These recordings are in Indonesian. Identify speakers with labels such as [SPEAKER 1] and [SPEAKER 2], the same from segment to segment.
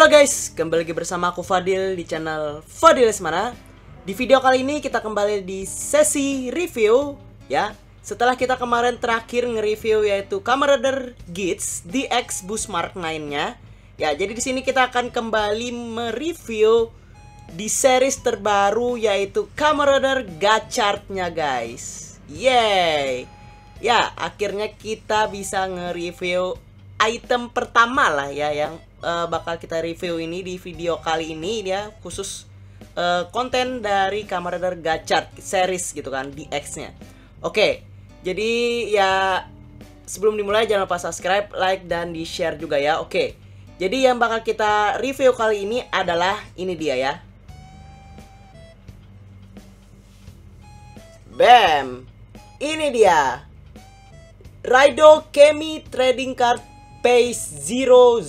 [SPEAKER 1] Halo guys, kembali lagi bersama aku Fadil di channel Fadil Lesmana. Di video kali ini kita kembali di sesi review ya. Setelah kita kemarin terakhir nge-review yaitu Kamen Rider Geats DX Boost Mark 9-nya. Ya, jadi di sini kita akan kembali mereview di series terbaru yaitu Kamen Rider Gachard-nya guys. Yeay. Ya, akhirnya kita bisa nge-review item pertama lah ya yang bakal kita review ini di video kali ini ya, khusus konten dari Kamen Rider Gachard series gitu kan, DX-nya. Oke, jadi ya sebelum dimulai jangan lupa subscribe, like, dan di share juga ya. Oke, jadi yang bakal kita review kali ini adalah ini dia ya. Bam, ini dia Raido Kemi Trading Card Phase 00.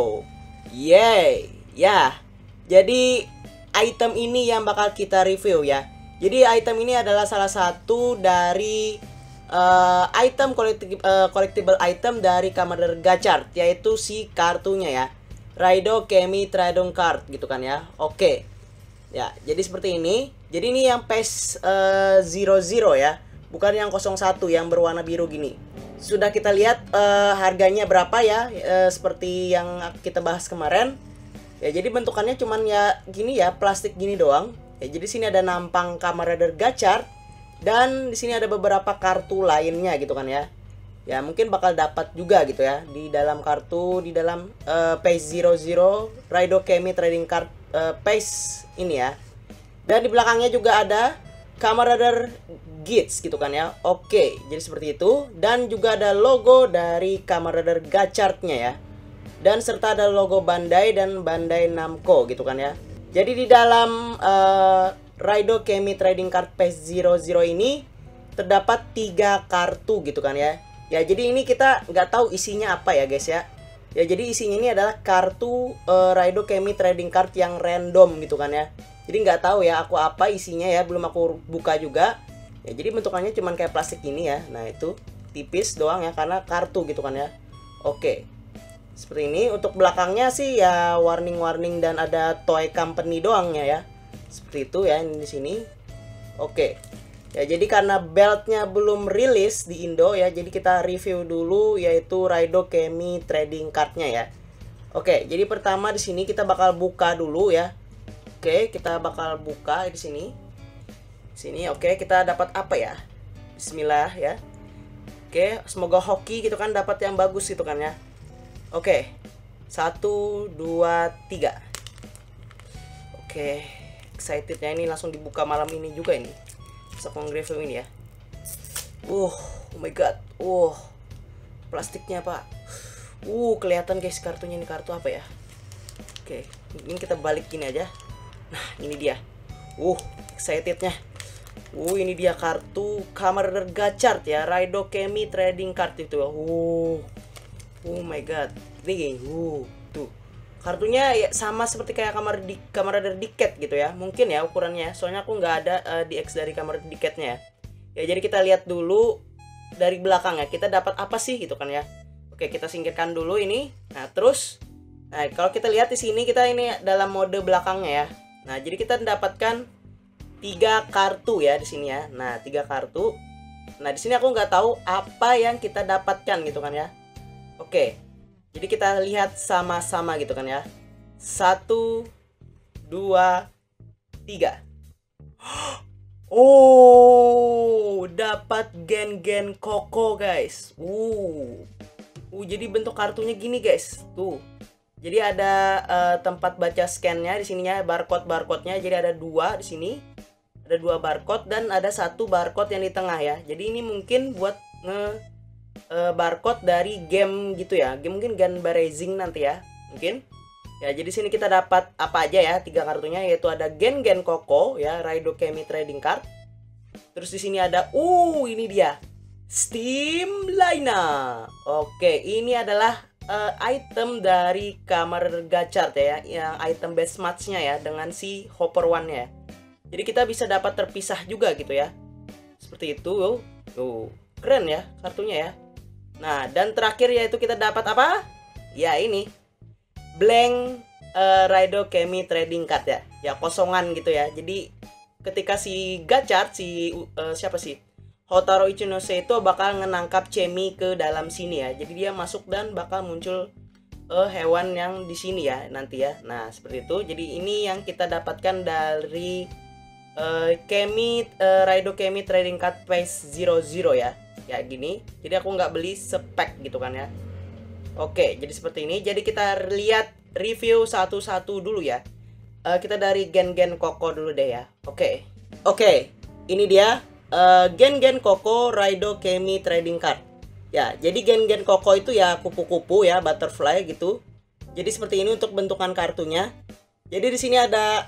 [SPEAKER 1] Yeay. Ya. Jadi item ini yang bakal kita review ya. Jadi item ini adalah salah satu dari item collectible item dari Kamen Rider Gachard, yaitu si kartunya ya. Raido Kemi Trading Card gitu kan ya. Oke. Ya, jadi seperti ini. Jadi ini yang Phase 00 ya. Bukan yang 01 yang berwarna biru gini. Sudah kita lihat harganya berapa ya, seperti yang kita bahas kemarin. Ya, jadi bentukannya cuman ya gini ya, plastik gini doang. Ya, jadi sini ada nampang Kamen Rider Gachard dan di sini ada beberapa kartu lainnya gitu kan ya. Ya, mungkin bakal dapat juga gitu ya di dalam kartu, di dalam Phase 00 Raido Kemi Trading Card Phase ini ya. Dan di belakangnya juga ada Kamen Rider Geats gitu kan ya. Oke, jadi seperti itu. Dan juga ada logo dari Kamen Rider Gachard-nya ya. Dan serta ada logo Bandai dan Bandai Namco gitu kan ya. Jadi di dalam Raido Kemi Trading Card Phase 00 ini terdapat 3 kartu gitu kan ya. Ya, jadi ini kita nggak tahu isinya apa ya guys ya. Ya, jadi isinya ini adalah kartu Raido Kemi Trading Card yang random gitu kan ya. Jadi nggak tahu ya aku apa isinya ya, belum aku buka juga. Ya, jadi bentukannya cuman kayak plastik ini ya. Nah, itu tipis doang ya karena kartu gitu kan ya. Oke. Seperti ini. Untuk belakangnya sih ya warning-warning dan ada toy company doang ya. Seperti itu ya ini di sini. Oke. Ya, jadi karena beltnya belum rilis di Indo ya, jadi kita review dulu yaitu Raido Kemi Trading Card-nya ya. Oke, jadi pertama di sini kita bakal buka dulu ya. Oke, kita bakal buka di sini. Sini, oke, kita dapat apa ya? Bismillah ya. Oke, semoga hoki gitu kan, dapat yang bagus gitu kan ya. Oke, 1, 2, 3. Oke, excitednya ini langsung dibuka malam ini juga ini. Bisa review ini ya. Oh my god. Plastiknya pak. Kelihatan guys kartunya, ini kartu apa ya? Oke, ini kita balik gini aja. Nah, ini dia. Excitednya. Ini dia kartu Kamen Rider Gachard ya, Raido Kemi Trading Card itu. Oh my god. Ini tuh. Kartunya ya sama seperti kayak Kamen Rider Diket gitu ya. Mungkin ya ukurannya. Soalnya aku nggak ada DX dari Kamen Rider Diketnya ya. Ya, jadi kita lihat dulu dari belakang ya. Kita dapat apa sih gitu kan ya. Oke, kita singkirkan dulu ini. Nah, terus kalau kita lihat di sini kita ini dalam mode belakangnya ya. Nah, jadi kita mendapatkan 3 kartu ya di sini ya. Nah, 3 kartu. Nah, di sini aku nggak tahu apa yang kita dapatkan gitu kan ya. Oke. Jadi kita lihat sama-sama gitu kan ya. 1, 2, 3. Dapat gen-gen Koko guys. Jadi bentuk kartunya gini guys. Tuh. Jadi ada tempat baca scan-nya di sininya, barcode-nya. Jadi ada 2 di sini. Ada 2 barcode dan ada 1 barcode yang di tengah ya. Jadi ini mungkin buat barcode dari game gitu ya. Game mungkin Gun Racing nanti ya. Mungkin. Ya, jadi sini kita dapat apa aja ya? 3 kartunya, yaitu ada Gen Koko ya, Raido Kemi Trading Card. Terus di sini ada ini dia. Steam Liner. Oke, ini adalah item dari Kamen Rider Gachard ya, yang item best match-nya ya dengan si Hopper One-nya. Jadi kita bisa dapat terpisah juga gitu ya. Seperti itu. Keren ya kartunya ya. Nah, dan terakhir yaitu kita dapat apa? Ya, ini blank Raido Kemi Trading Card ya. Ya kosongan gitu ya. Jadi ketika si Gachard siapa sih? Hotaru Ichinose itu bakal menangkap Chemi ke dalam sini ya. Jadi dia masuk dan bakal muncul hewan yang di sini ya nanti ya. Nah, seperti itu. Jadi ini yang kita dapatkan dari Raido Kemi Trading Card Phase 00 ya. Ya gini. Jadi aku nggak beli spek gitu kan ya. Oke, jadi seperti ini. Jadi kita lihat review satu-satu dulu ya. Kita dari Gen-Gen Koko dulu deh ya. Oke. Ini dia Gen-Gen Koko Raido Kemi Trading Card. Ya, jadi Gen-Gen Koko itu ya kupu-kupu ya, butterfly gitu. Jadi seperti ini untuk bentukan kartunya. Jadi di sini ada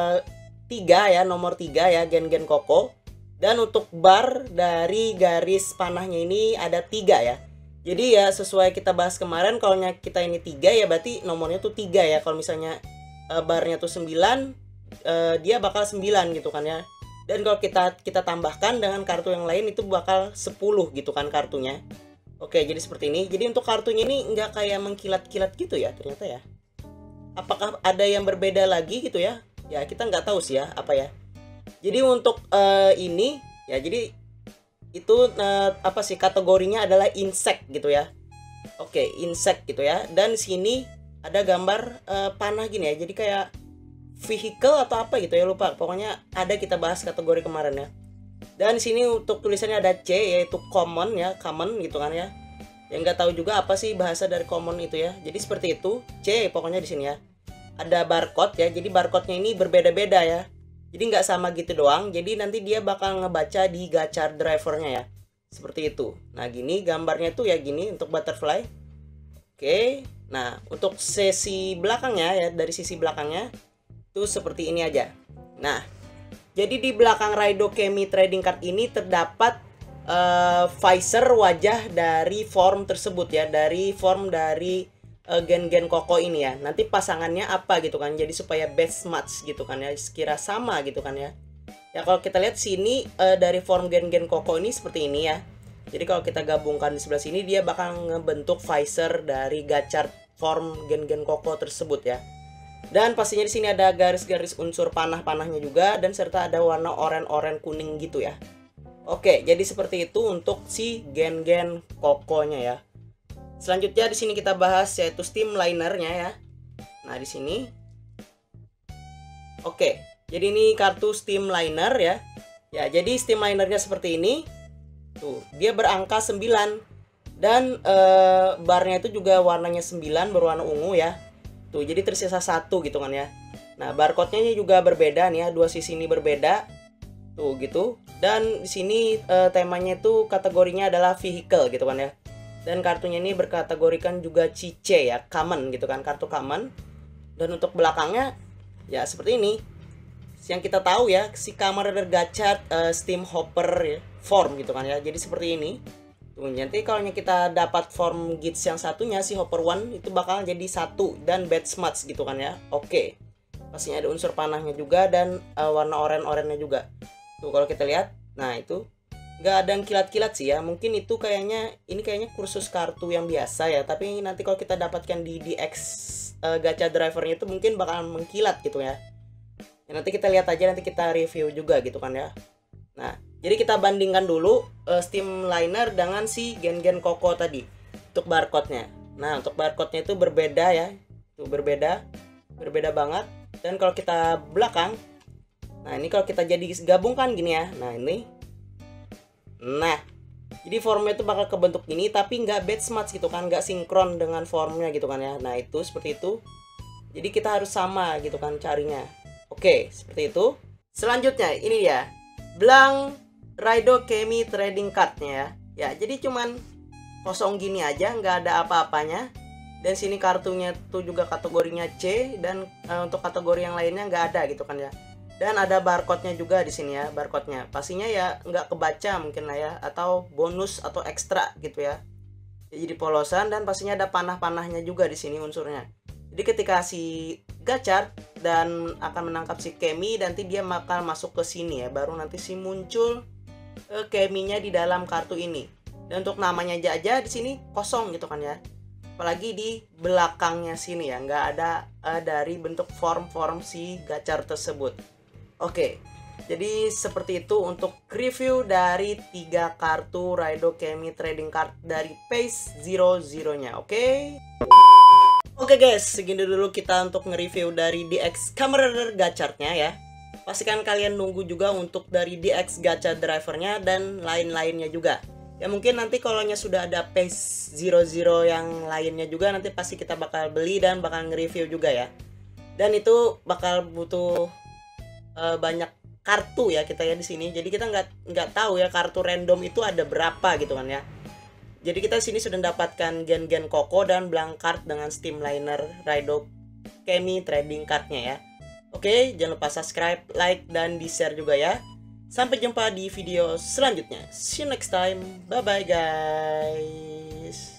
[SPEAKER 1] 3 ya, nomor 3 ya Gen-Gen Koko. Dan untuk bar dari garis panahnya ini ada 3 ya. Jadi ya sesuai kita bahas kemarin, kalau kita ini 3 ya berarti nomornya tuh 3 ya. Kalau misalnya barnya tuh 9, dia bakal 9 gitu kan ya. Dan kalau kita tambahkan dengan kartu yang lain itu bakal 10 gitu kan kartunya. Oke, jadi seperti ini. Jadi untuk kartunya ini nggak kayak mengkilat-kilat gitu ya ternyata ya. Apakah ada yang berbeda lagi gitu ya? Ya kita nggak tahu sih ya apa ya. Jadi untuk ini ya, jadi itu apa sih kategorinya adalah insect gitu ya. Oke, insect gitu ya. Dan di sini ada gambar panah gini ya. Jadi kayak vehicle atau apa gitu ya, lupa. Pokoknya ada, kita bahas kategori kemarin ya. Dan di sini untuk tulisannya ada C, yaitu common ya, common gitu kan ya. Yang nggak tahu juga apa sih bahasa dari common itu ya. Jadi seperti itu, C pokoknya di sini ya. Ada barcode ya. Jadi barcode-nya ini berbeda-beda ya. Jadi nggak sama gitu doang. Jadi nanti dia bakal ngebaca di Gachard drivernya ya. Seperti itu. Nah gini gambarnya tuh ya, gini untuk butterfly. Oke. Nah untuk sisi belakangnya ya, dari sisi belakangnya tuh seperti ini aja. Nah, jadi di belakang Raido Kemi Trading Card ini terdapat visor wajah dari form tersebut ya, dari form dari Gen-Gen Koko ini ya. Nanti pasangannya apa gitu kan. Jadi supaya best match gitu kan ya, sekira sama gitu kan ya. Ya kalau kita lihat sini dari form Gen-Gen Koko ini seperti ini ya. Jadi kalau kita gabungkan di sebelah sini dia bakal ngebentuk visor dari Gachard form Gen-Gen Koko tersebut ya. Dan pastinya di sini ada garis-garis unsur panah-panahnya juga, dan serta ada warna oranye-oranye kuning gitu ya. Oke, jadi seperti itu untuk si Gen-Gen Kokonya ya. Selanjutnya di sini kita bahas yaitu streamlinernya ya. Nah, di sini. Oke, jadi ini kartu streamliner ya. Ya, jadi streamlinernya seperti ini. Tuh, dia berangka 9 dan barnya itu juga warnanya 9 berwarna ungu ya. Tuh, jadi tersisa 1 gitu kan ya. Nah, barcode-nya juga berbeda nih ya, dua sisi ini berbeda. Tuh gitu. Dan di sini temanya itu kategorinya adalah vehicle gitu kan ya. Dan kartunya ini berkategorikan juga CC ya, common gitu kan, kartu common. Dan untuk belakangnya ya seperti ini. Yang kita tahu ya, si Commander Gachard Steam Hopper ya, form gitu kan ya. Jadi seperti ini. Nanti kalau kita dapat form Gits yang satunya, si Hopper One itu bakal jadi 1 dan bad smuts gitu kan ya. Oke. Pastinya ada unsur panahnya juga dan warna oranye-oranye juga. Tuh kalau kita lihat, nah itu nggak ada yang kilat-kilat sih ya. Mungkin itu kayaknya kursus kartu yang biasa ya. Tapi nanti kalau kita dapatkan di DX gacha drivernya itu mungkin bakal mengkilat gitu ya. Ya nanti kita lihat aja, nanti kita review juga gitu kan ya. Nah, jadi kita bandingkan dulu streamliner dengan si Gen-Gen Koko tadi untuk barcode-nya. Nah, untuk barcode-nya itu berbeda ya. Itu berbeda banget. Dan kalau kita belakang, nah ini kalau kita jadi gabungkan gini ya. Nah, ini. Nah, jadi formnya itu bakal kebentuk gini tapi nggak batch match gitu kan, nggak sinkron dengan formnya gitu kan ya. Nah, itu seperti itu. Jadi kita harus sama gitu kan carinya. Oke, seperti itu. Selanjutnya ini ya. Blank Raido Kemi Trading Card-nya ya. Ya, jadi cuman kosong gini aja, nggak ada apa-apanya. Dan sini kartunya tuh juga kategorinya C, dan untuk kategori yang lainnya nggak ada gitu kan ya. Dan ada barcode-nya juga di sini ya, barcode-nya. Pastinya ya nggak kebaca mungkin lah ya, atau bonus atau ekstra gitu ya. Jadi polosan, dan pastinya ada panah-panahnya juga di sini unsurnya. Jadi ketika si Gachard dan akan menangkap si Kemi, nanti dia bakal masuk ke sini ya, baru nanti si muncul Keminya di dalam kartu ini. Dan untuk namanya aja di sini kosong gitu kan ya. apalagi di belakangnya sini ya, nggak ada dari bentuk form-form si gacor tersebut. Oke, jadi seperti itu untuk review dari 3 kartu Raido Kemi Trading Card dari Phase 00-nya. Oke guys, segini dulu kita untuk nge-review dari DX Kamen Rider Gacharnya ya. Pastikan kalian nunggu juga untuk dari DX Gacha Drivernya dan lain-lainnya juga. Ya mungkin nanti kalau sudah ada Phase 00 yang lainnya juga, nanti pasti kita bakal beli dan bakal nge-review juga ya. Dan itu bakal butuh banyak kartu ya kita ya di sini. Jadi kita nggak tahu ya kartu random itu ada berapa gitu kan ya. Jadi kita sini sudah mendapatkan gen-gen Koko dan blank card dengan Steam Liner Raido Kemi Trading Cardnya ya. Oke, jangan lupa subscribe, like, dan di-share juga ya. Sampai jumpa di video selanjutnya. See you next time. Bye-bye guys.